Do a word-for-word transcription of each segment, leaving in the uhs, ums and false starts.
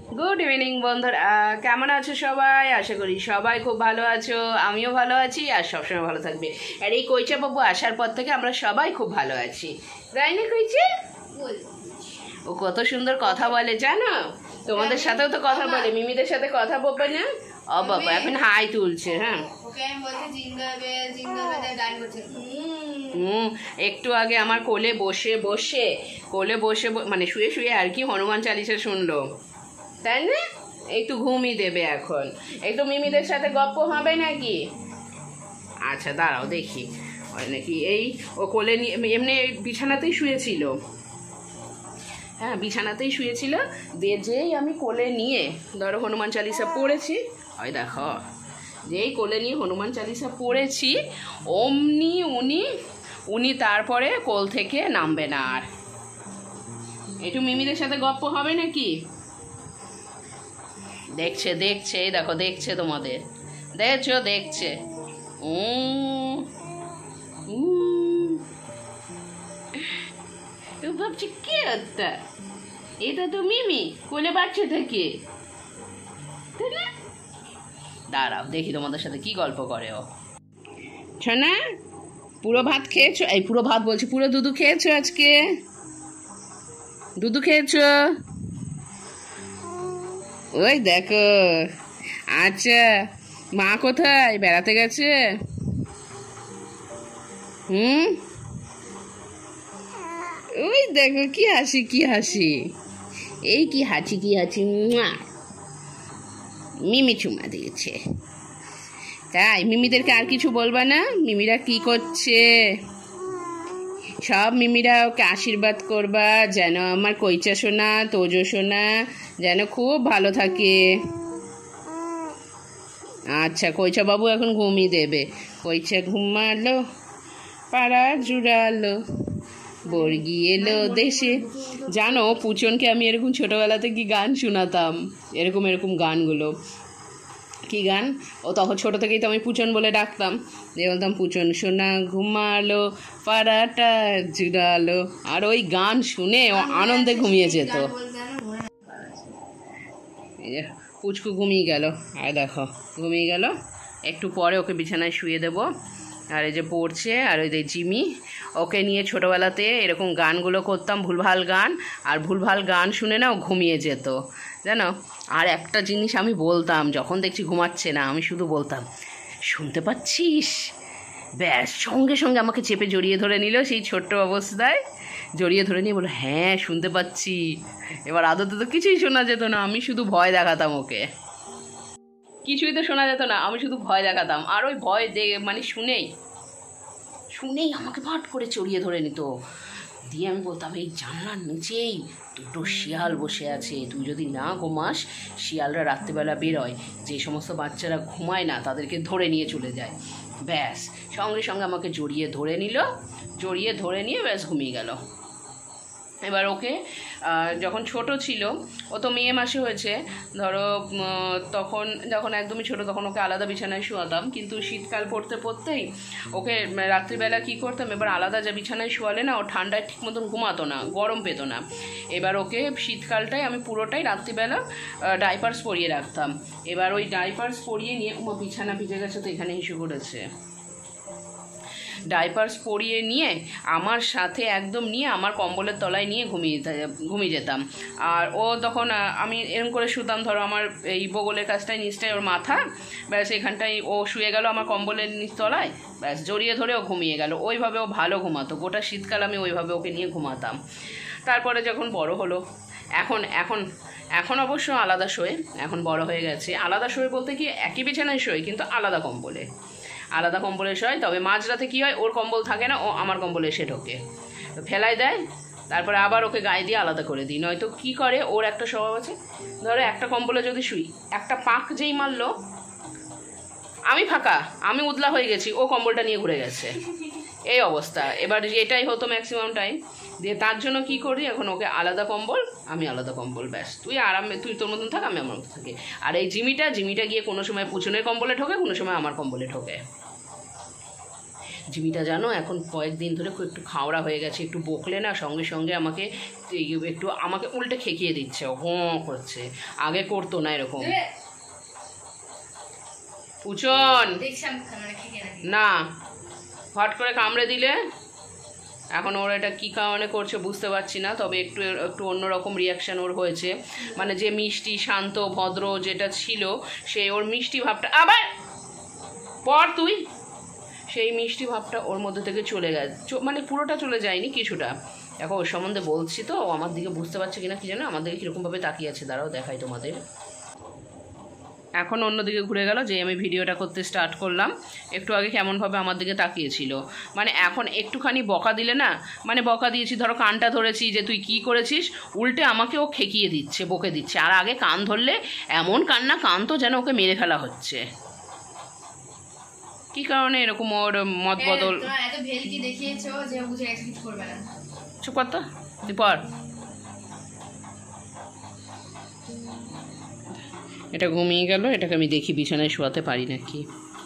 Good evening বন্ধুরা, কেমন আছো সবাই? আশা করি সবাই খুব ভালো আছো, আমিও ভালো আছি আর সবসময় ভালো থাকবে। আর এই কইচা বাবু আসার পর থেকে আমরা সবাই খুব ভালো আছি, তাই না কইচা? ও কত সুন্দর কথা বলে জানো, তোমাদের সাথেও তো কথা বলে, মিমিদের সাথে কথা বলবে না? ও বাবা এখন হাই তুলছে। হ্যাঁ হুম, একটু আগে আমার কোলে বসে বসে কোলে বসে মানে শুয়ে শুয়ে আর কি হনুমান চালিসা শুনলো, তাই না? একটু ঘুমিয়ে দেবে এখন, একটু মিমিদের সাথে গপ্প হবে নাকি? আচ্ছা দাঁড়াও দেখি হয় নাকি। এই ও কোলে নিয়ে এমনি বিছানাতেই শুয়েছিল, হ্যাঁ বিছানাতেই শুয়েছিল, দিয়ে যেই আমি কোলে নিয়ে ধরো হনুমান চালিসা পড়েছি, ওই দেখো যেই কোলে নিয়ে হনুমান চালিসা পড়েছি অমনি উনি উনি তারপরে কোল থেকে নামবে না আর। একটু মিমিদের সাথে গপ্প হবে নাকি? দেখছে দেখছে এই দেখো দেখছে, তোমাদের দেখছো দেখছে। ও ভাবছি কে হত্যা, এটা তো মিমি কোলে বাচ্চা থেকে। দাঁড়াও দেখি তোমাদের সাথে কি গল্প করে ও। শোনা, পুরো ভাত খেয়েছো? এই পুরো ভাত বলছি, পুরো দুধু খেয়েছো আজকে? দুধু খেয়েছো? ওই দেখো। আচ্ছা মা কোথায়? বেড়াতে গেছে? হুম, ওই দেখো কি হাসি কি হাসি, এই কি হাসি কি হাসি। মিমি চুমা দিয়েছে। তাই মিমিদেরকে আর কিছু বলবা না? মিমিরা কি করছে? সব মিমিরা ওকে আশীর্বাদ করবা যেন আমার কইচা সোনা তোজো সোনা যেন খুব ভালো থাকে। আচ্ছা কইচা বাবু এখন ঘুমিয়ে দেবে। কইচা ঘুমালো, পাড়া জুড়ালো, বর্গি এলো দেশে। জানো পুচনকে আমি এরকম ছোটোবেলাতে কি গান শোনাতাম, এরকম এরকম গানগুলো। কি গান? ও তখন ছোটো থেকেই তো আমি পুচন বলে ডাকতাম, দিয়ে বলতাম পুচন সোনা ঘুমালো, পাড়াটা জুড়ালো। আর ওই গান শুনে ও আনন্দে ঘুমিয়ে যেত। পুচকু ঘুমিয়ে গেল, আর দেখো ঘুমিয়ে গেল। একটু পরে ওকে বিছানায় শুয়ে দেবো। আর এই যে পড়ছে, আর ওই যে জিমি, ওকে নিয়ে ছোটোবেলাতে এরকম গানগুলো করতাম, ভুলভাল গান, আর ভুলভাল গান শুনে না ও ঘুমিয়ে যেত জানো। আর একটা জিনিস আমি বলতাম, যখন দেখছি ঘুমাচ্ছে না আমি শুধু বলতাম শুনতে পাচ্ছিস, ব্যাস সঙ্গে সঙ্গে আমাকে চেপে জড়িয়ে ধরে নিল সেই ছোট্ট অবস্থায়, জড়িয়ে ধরে নিয়ে বললো হ্যাঁ শুনতে পাচ্ছি। এবার আদতে তো কিছুই শোনা যেত না, আমি শুধু ভয় দেখাতাম ওকে, কিছুই তো শোনা যেত না, আমি শুধু ভয় দেখাতাম। আর ওই ভয় দে মানে শুনেই শুনেই আমাকে ভাট করে চড়িয়ে ধরে নিত, দিয়ে আমি বলতাম এই জানলার নিচেই দুটো শিয়াল বসে আছে, তুই যদি না ঘুমাস শিয়ালরা রাত্রিবেলা বেরোয়, যে সমস্ত বাচ্চারা ঘুমায় না তাদেরকে ধরে নিয়ে চলে যায়। ব্যাস সঙ্গে সঙ্গে আমাকে জড়িয়ে ধরে নিল, জড়িয়ে ধরে নিয়ে ব্যাস ঘুমিয়ে গেল। এবার ওকে যখন ছোট ছিল, ও তো মে মাসে হয়েছে ধরো, তখন যখন একদমই ছোট তখন ওকে আলাদা বিছানায় শোয়াতাম, কিন্তু শীতকাল পড়তে পড়তেই ওকে রাত্রিবেলা কী করতাম, এবার আলাদা যা বিছানায় শোয়ালে না ও ঠান্ডায় ঠিক মতন ঘুমাতো না, গরম পেতো না। এবার ওকে শীতকালটাই আমি পুরোটাই রাত্রিবেলা ডাইপার্স পরিয়ে রাখতাম। এবার ওই ডাইপার্স পরিয়ে নিয়ে ও বিছানা ভিজে গেছে তো এখানে ইস্যু করেছে, ডাইপার্স পরিয়ে নিয়ে আমার সাথে একদম নিয়ে আমার কম্বলের তলায় নিয়ে ঘুমিয়ে ঘুমিয়ে যেতাম। আর ও তখন আমি এরকম করে শুতাম, ধরো আমার এই বগলের কাছটায় নিচটায় ওর মাথা, ব্যাস এখানটায় ও শুয়ে গেল আমার কম্বলের নিচ তলায়, ব্যাস জড়িয়ে ধরে ও ঘুমিয়ে গেল। ওইভাবে ও ভালো ঘুমাতো, গোটা শীতকাল আমি ওইভাবে ওকে নিয়ে ঘুমাতাম। তারপরে যখন বড় হলো, এখন এখন এখন অবশ্য আলাদা শোয়, এখন বড় হয়ে গেছে। আলাদা শোয় বলতে কি একই বিছানায় শোয় কিন্তু আলাদা কম্বলে, আলাদা কম্বলে শোয়। তবে মাঝরাতে কী হয়, ওর কম্বল থাকে না, ও আমার কম্বলে এসে ঢোকে, তো ফেলায় দেয়, তারপরে আবার ওকে গায়ে দিয়ে আলাদা করে দিই। নয়তো কী করে, ওর একটা স্বভাব আছে, ধরো একটা কম্বলে যদি শুই, একটা পাক যেই মারলো আমি ফাঁকা, আমি উদলা হয়ে গেছি, ও কম্বলটা নিয়ে ঘুরে গেছে, এই অবস্থা। এবার এটাই হতো ম্যাক্সিমাম টাইম। দিয়ে তার জন্য কি করি, এখন ওকে আলাদা কম্বল আমি আলাদা কম্বল, ব্যাস তুই আরামে তুই তোর মতন থাক আমি আমার মতন থাকি। আর এই জিমিটা জিমিটা গিয়ে কোনো সময় পুচনের কম্বলে ঢোকে, কোনো সময় আমার কম্বলে ঢোকে। জিমিটা জানো এখন কয়েকদিন ধরে খুব একটু খাওড়া হয়ে গেছে, একটু বকলে না সঙ্গে সঙ্গে আমাকে একটু আমাকে উল্টে খেকিয়ে দিচ্ছে, হোঁ করছে, আগে করতো না এরকম। পুচন না, হট করে কামড়ে দিলে এখন ওর এটা কী কারণে করছে বুঝতে পারছি না, তবে একটু একটু অন্যরকম রিয়াকশান ওর হয়েছে, মানে যে মিষ্টি শান্ত ভদ্র যেটা ছিল সে ওর মিষ্টি ভাবটা আবার পর তুই সেই মিষ্টি ভাবটা ওর মধ্যে থেকে চলে গেছে, মানে পুরোটা চলে যায়নি কিছুটা। দেখো ওর সম্বন্ধে বলছি তো, ও আমার দিকে বুঝতে পারছে কিনা কি জানো, আমার দিকে কীরকমভাবে তাকিয়ে আছে, দাঁড়াও দেখাই তোমাদের। এখন অন্যদিকে ঘুরে গেল, যে আমি ভিডিওটা করতে স্টার্ট করলাম একটু আগে কেমনভাবে আমার দিকে তাকিয়েছিল, মানে এখন একটুখানি বকা দিলে না, মানে বকা দিয়েছি ধরো কানটা ধরেছি যে তুই কি করেছিস, উল্টে আমাকে ও খেকিয়ে দিচ্ছে, বকে দিচ্ছে, আর আগে কান ধরলে এমন কান্না কানতো যেন ওকে মেরে ফেলা হচ্ছে। কি কারণে এরকম ওর মত বদল? চুপ কর তো, তুই পর। এটা ঘুমিয়ে গেল, এটাকে আমি দেখি বিছানায় শোয়াতে পারি নাকি।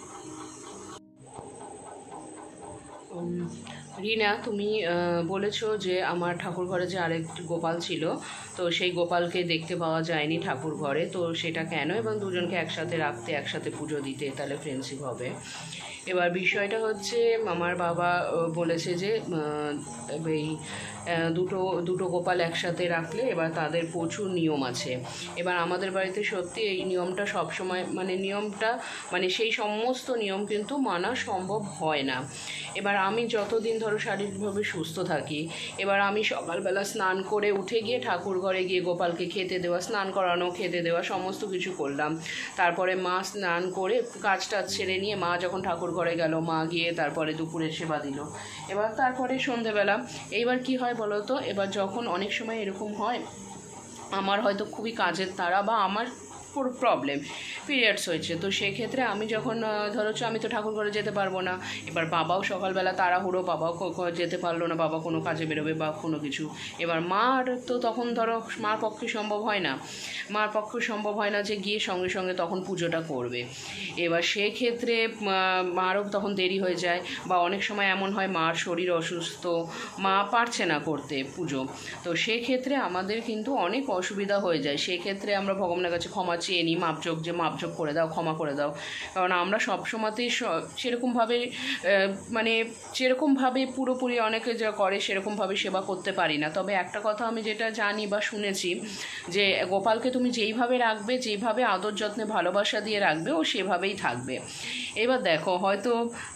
রিনা, তুমি বলেছো যে আমার ঠাকুর ঘরে যে আরেকটি গোপাল ছিল, তো সেই গোপালকে দেখতে পাওয়া যায়নি ঠাকুর ঘরে, তো সেটা কেন, এবং দুজনকে একসাথে রাখতে একসাথে পুজো দিতে তাহলে ফ্রেন্ডশিপ হবে। এবার বিষয়টা হচ্ছে আমার বাবা বলেছে যে এই দুটো দুটো গোপাল একসাথে রাখলে এবার তাদের প্রচুর নিয়ম আছে। এবার আমাদের বাড়িতে সত্যি এই নিয়মটা সবসময় মানে নিয়মটা মানে সেই সমস্ত নিয়ম কিন্তু মানা সম্ভব হয় না। এবার আমি যতদিন ধরো শারীরিকভাবে সুস্থ থাকি, এবার আমি সকালবেলা স্নান করে উঠে গিয়ে ঠাকুর ঘরে গিয়ে গোপালকে খেতে দেওয়া, স্নান করানো, খেতে দেওয়া সমস্ত কিছু করলাম। তারপরে মা স্নান করে কাজ টাজ ছেড়ে নিয়ে মা যখন ঠাকুর ঘরে গেল, মা গিয়ে তারপরে দুপুরের সেবা দিল। এবার তারপরে সন্ধেবেলা এইবার কি হয় বলো তো, এবার যখন অনেক সময় এরকম হয় আমার হয়তো খুবই কাজের তাড়া বা আমার পুরো প্রবলেম পিরিয়ডস হয়েছে, তো সেক্ষেত্রে আমি যখন ধরো আমি তো ঠাকুর ঘরে যেতে পারবো না, এবার বাবাও সকালবেলা তাড়াহুড়ো, বাবাও যেতে পারলো না, বাবা কোনো কাজে বেরোবে বা কোনো কিছু, এবার মার তো তখন ধরো মার পক্ষে সম্ভব হয় না, মার পক্ষে সম্ভব হয় না যে গিয়ে সঙ্গে সঙ্গে তখন পুজোটা করবে। এবার সেক্ষেত্রে মারও তখন দেরি হয়ে যায়, বা অনেক সময় এমন হয় মার শরীর অসুস্থ, মা পারছে না করতে পুজো, তো সেক্ষেত্রে আমাদের কিন্তু অনেক অসুবিধা হয়ে যায়। সেক্ষেত্রে আমরা ভগবানের কাছে ক্ষমা চেয়ে নিই, মাপযোগ যে মাপযোগ করে দাও, ক্ষমা করে দাও, কারণ আমরা সব সময়তেই সেরকমভাবে মানে যেরকমভাবে পুরোপুরি অনেকে যা করে সেরকমভাবে সেবা করতে পারি না। তবে একটা কথা আমি যেটা জানি বা শুনেছি যে গোপালকে তুমি যেইভাবে রাখবে, যেইভাবে আদর যত্নে ভালোবাসা দিয়ে রাখবে, ও সেভাবেই থাকবে। এবার দেখো হয়তো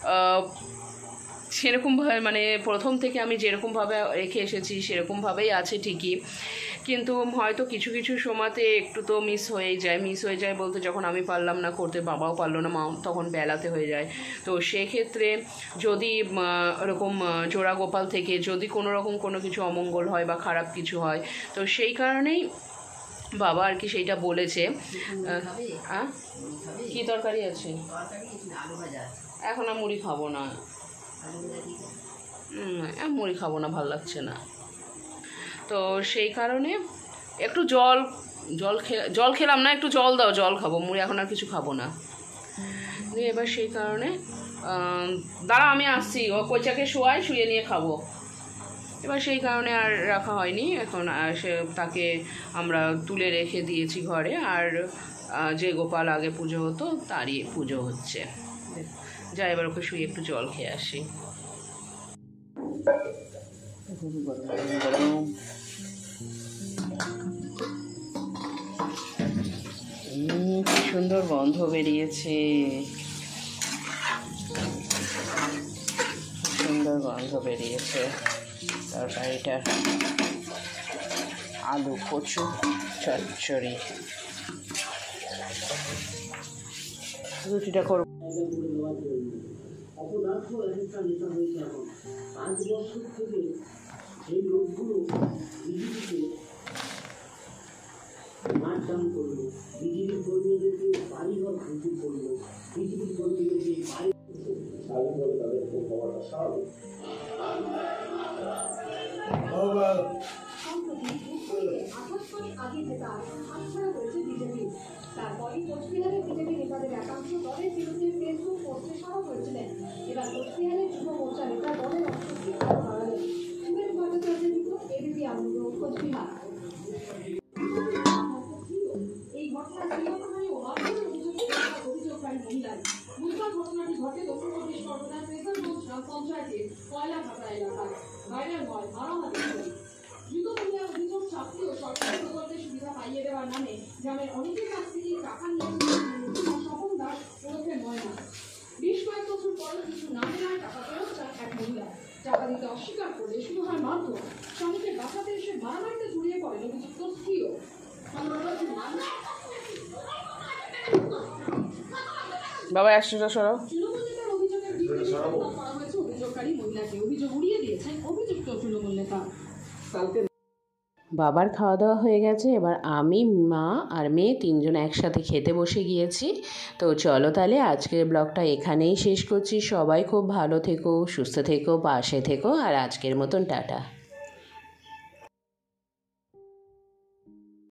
সেরকমভাবে মানে প্রথম থেকে আমি যেরকমভাবে রেখে এসেছি সেরকমভাবেই আছে ঠিকই, কিন্তু হয়তো কিছু কিছু সময়তে একটু তো মিস হয়েই যায়। মিস হয়ে যায় বলতে যখন আমি পারলাম না করতে, বাবাও পারলো না, মা তখন বেলাতে হয়ে যায়, তো সেক্ষেত্রে যদি এরকম জোড়া গোপাল থেকে যদি কোনো রকম কোনো কিছু অমঙ্গল হয় বা খারাপ কিছু হয়, তো সেই কারণেই বাবা আর কি সেইটা বলেছে। কি তরকারি আছে? এখন আর মুড়ি খাবো না, মুড়ি খাবো না, ভালো লাগছে না, তো সেই কারণে একটু জল জল খে জল খেলাম না, একটু জল দাও, জল খাবো, মুড়ি এখন আর কিছু খাবো না। দিয়ে এবার সেই কারণে দাঁড়া আমি আসছি, ও কোচাকে শোয়াই, শুয়ে নিয়ে খাবো। এবার সেই কারণে আর রাখা হয়নি, এখন সে তাকে আমরা তুলে রেখে দিয়েছি ঘরে, আর যে গোপাল আগে পুজো হতো তারই পুজো হচ্ছে। যা এবার ওকে শুয়ে একটু জল খেয়ে আসি। কি সুন্দর গন্ধ বেরিয়েছে, সুন্দর গন্ধ বেরিয়েছে তরকারিটার। আলু কচু চচ্চড়ি, রুটিটা করব। পাঁচ বছর থেকে এই লোকগুলো বিজেপিকে মারদাম করলো, বিজেপি কর্মীদেরকে বাড়িঘর ভাঙচুর করলো, বিজেপি কর্মীদেরকে বাড়ি স্বাধীনভাবে তাদের ভোট হওয়াটা স্বাভাবিক। আগে যেটা হাতছাড়া হয়েছে বিজেপি, তারপরে কোচবিহারে বিজেপি নেতাদের একাংশ দলের বিরুদ্ধে ফেসবুক পোস্টে সরব হয়েছিলেন। এবার কোচবিহারের যুব টাকা দিতে অস্বীকার করলে শুধু হয় মারধর। স্বামীকে বাঁচাতে এসে মারামারিতে জড়িয়ে পড়েন অভিযুক্ত স্ত্রীও। বাবা একশোটা সরো। তৃণমূল নেতার অভিযোগের ভিত্তিতে গ্রেফতার করা হয়েছে অভিযোগকারী মহিলাকে। অভিযোগ উড়িয়ে দিয়েছেন অভিযুক্ত তৃণমূল নেতা। বাবার খাওয়া দাওয়া হয়ে গেছে, এবার আমি, মা আর মেয়ে তিনজন একসাথে খেতে বসে গিয়েছি। তো চলো তাহলে আজকের ব্লগটা এখানেই শেষ করছি। সবাই খুব ভালো থেকো, সুস্থ থেকো, পাশে থেকো, আর আজকের মতন টাটা।